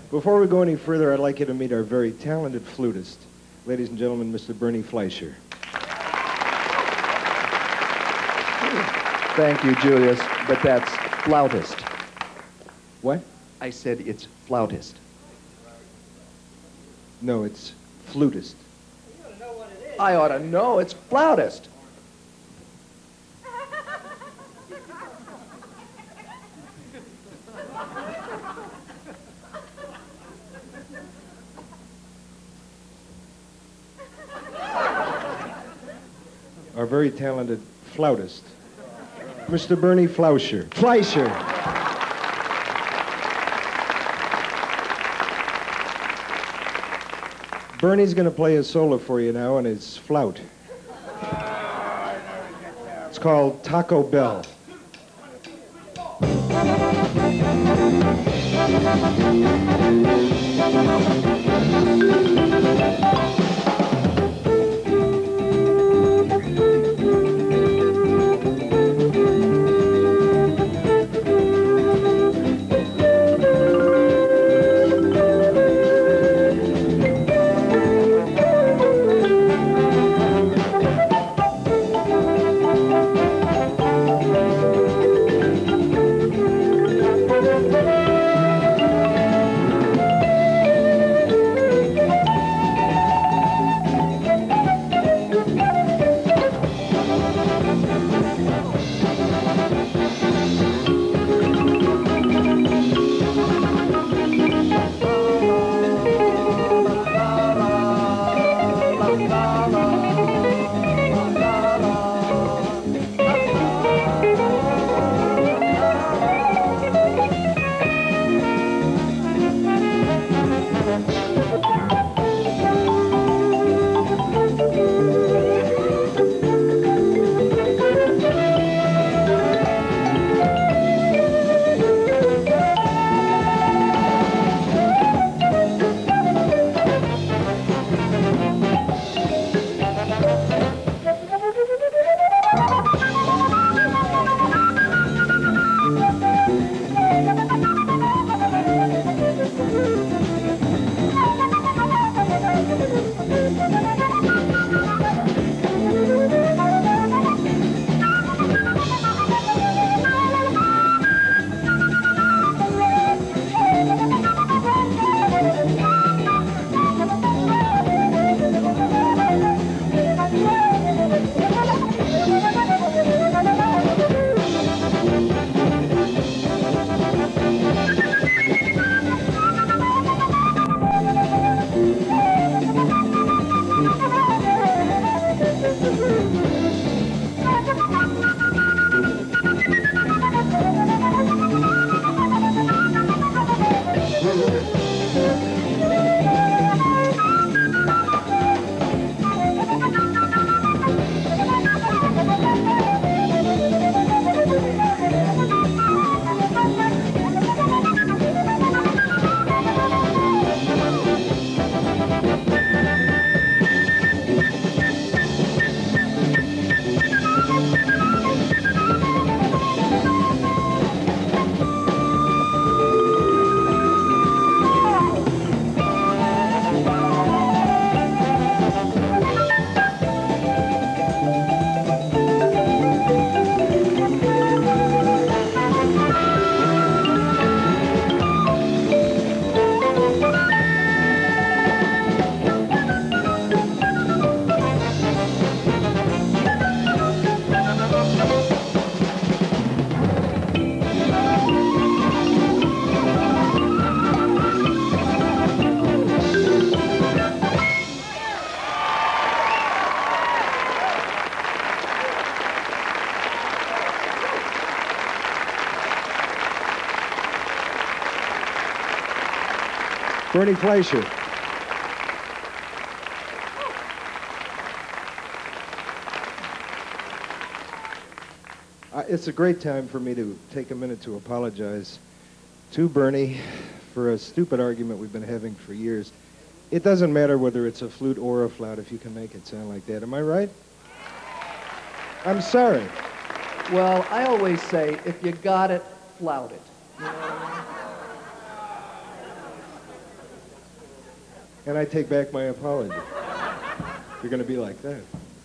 Before we go any further, I'd like you to meet our very talented flutist. Ladies and gentlemen, Mr. Bernie Fleischer. Thank you, Julius, but that's flautist. What? I said it's flautist. No, it's flutist. I ought to know, it's flautist. Our very talented flautist, Mr. Bernie Fleischer. Fleischer! Bernie's going to play a solo for you now on his flout. It's called Taco Bell. Bernie Fleischer. It's a great time for me to take a minute to apologize to Bernie for a stupid argument we've been having for years. It doesn't matter whether it's a flute or a flout if you can make it sound like that. Am I right? I'm sorry. Well, I always say, if you got it, flout it. You know what I mean? And I take back my apology. You're going to be like that.